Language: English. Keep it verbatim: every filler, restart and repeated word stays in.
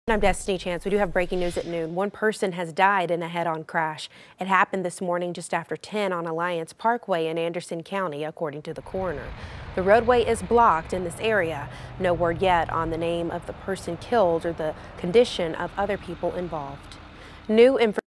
I'm Destiny Chance. We do have breaking news at noon. One person has died in a head-on crash. It happened this morning just after ten on Alliance Parkway in Anderson County, according to the coroner. The roadway is blocked in this area. No word yet on the name of the person killed or the condition of other people involved. New information